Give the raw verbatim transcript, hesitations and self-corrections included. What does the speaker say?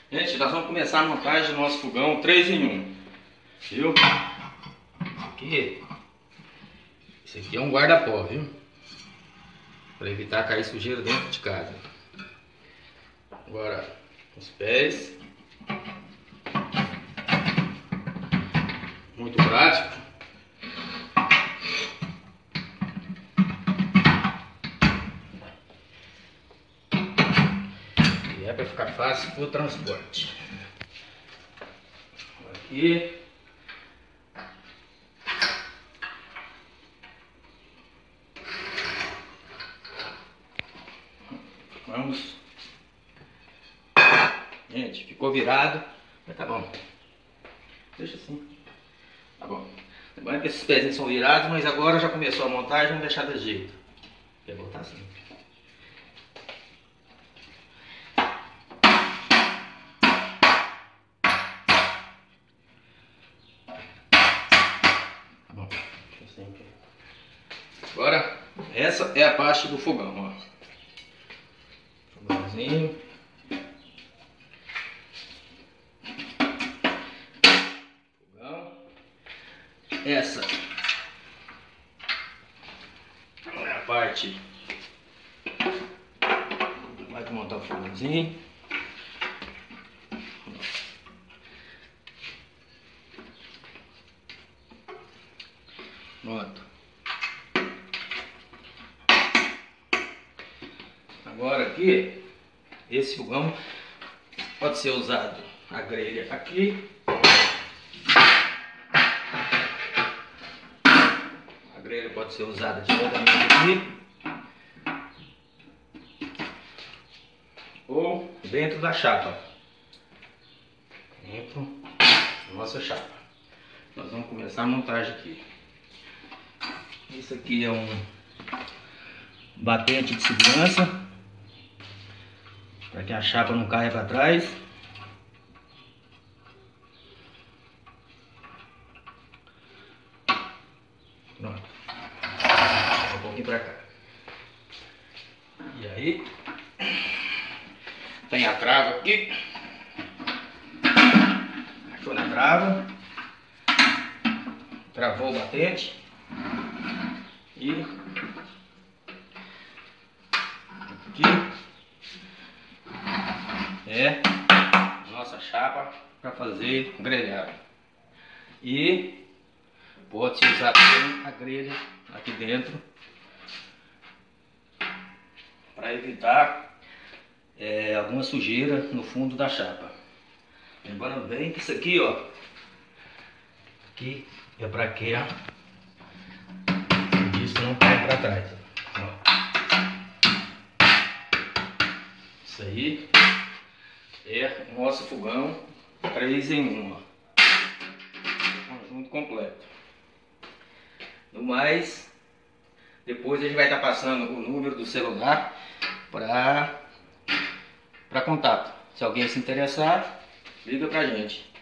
Gente, nós vamos começar a montagem do nosso fogão três em um. Viu? Aqui. Esse aqui é um guarda-pó, viu? Para evitar cair sujeira dentro de casa. Agora, os pés. Muito prático. E é para ficar fácil para o transporte. Aqui. Vamos. Gente, ficou virado, mas tá bom. Deixa assim. Tá bom. Lembrando que esses pezinhos são virados, mas agora já começou a montagem, vamos deixar desse jeito. Quer botar assim. Tá bom. Deixa assim aqui. Agora, essa é a parte do fogão, ó. Fogãozinho. Essa é a parte. Vai montar o fogãozinho. Pronto. Agora aqui, esse fogão pode ser usado a grelha aqui. A grelha pode ser usada diretamente aqui ou dentro da chapa, dentro da nossa chapa. Nós vamos começar a montagem aqui. Isso aqui é um batente de segurança para que a chapa não caia para trás. Pronto. Um pouquinho para cá. E aí tem a trava aqui. Achou na trava. Travou o batente. E aqui é a nossa chapa para fazer grelhado. E pode-se usar também a grelha aqui dentro para evitar é, alguma sujeira no fundo da chapa. Lembrando bem que isso aqui, ó, aqui é para que ó, isso não cai para trás. Ó. Isso aí é o nosso fogão três em um, ó. Conjunto completo. No mais, depois a gente vai estar passando o número do celular para para contato. Se alguém se interessar, liga pra gente.